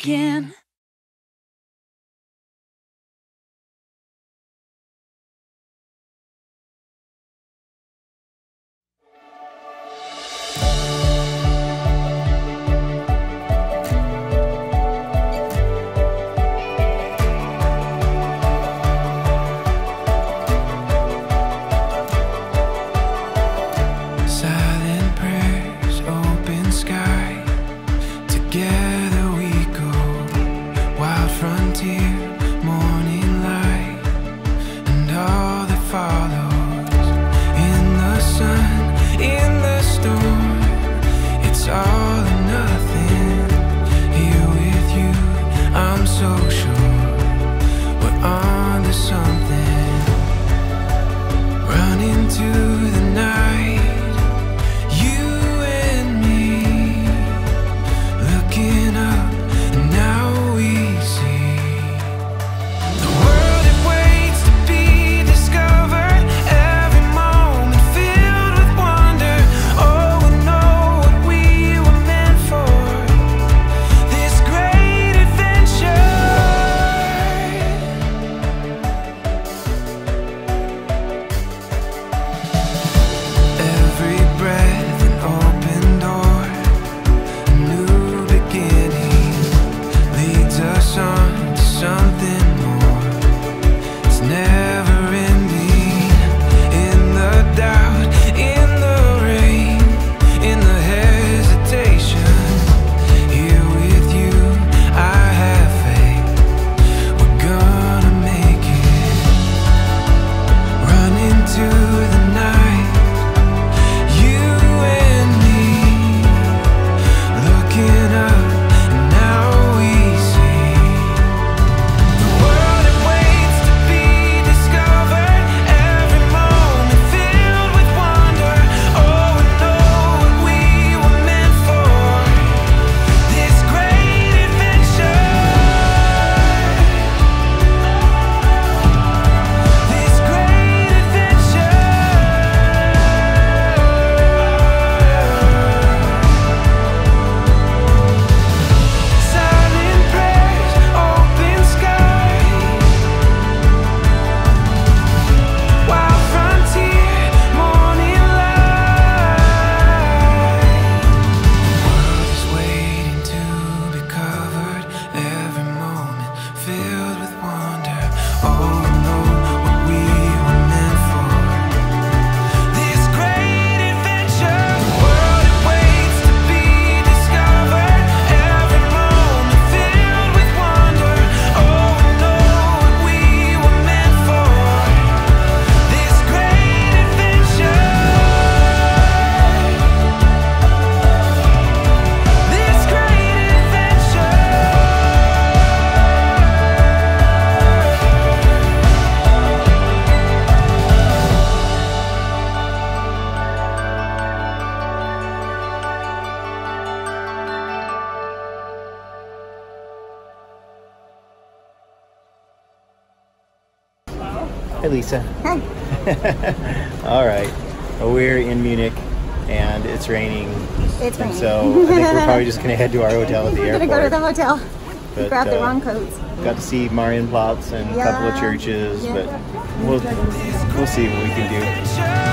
begin. Hi, Lisa. Hi. All right. Well, we're in Munich, and it's raining. It's raining. So I think we're probably just going to head to our hotel at the airport. We're going to go to the hotel. But, Grab the wrong coats. Got to see Marienplatz and a couple of churches, but we'll see what we can do.